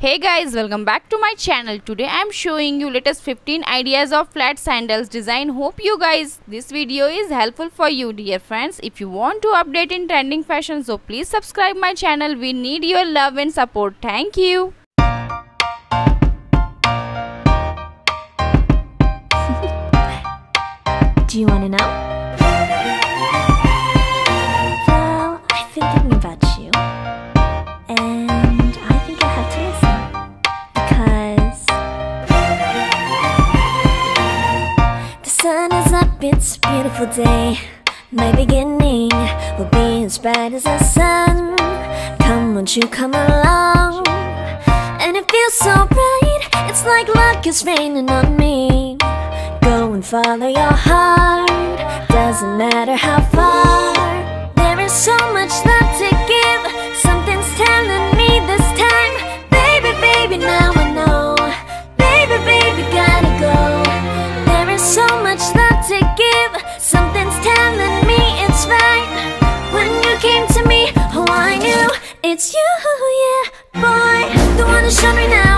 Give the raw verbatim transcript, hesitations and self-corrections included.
Hey guys, welcome back to my channel. Today I am showing you latest fifteen ideas of flat sandals design. Hope you guys this video is helpful for you, dear friends. If you want to update in trending fashion, so please subscribe my channel. We need your love and support. Thank you. Do you want to know? Well, I've been thinking about you, and I think I'll have to listen, because the sun is up, it's a beautiful day. My beginning will be as bright as the sun. Come, won't you come along? And it feels so bright, it's like luck is raining on me. Go and follow your heart, doesn't matter how far. There is so much love to give, something's telling me this time. Baby, baby, now I know. Baby, baby, gotta go. There is so much love to give, something's telling me it's right. When you came to me, oh I knew it's you, yeah, boy. The one who showed me now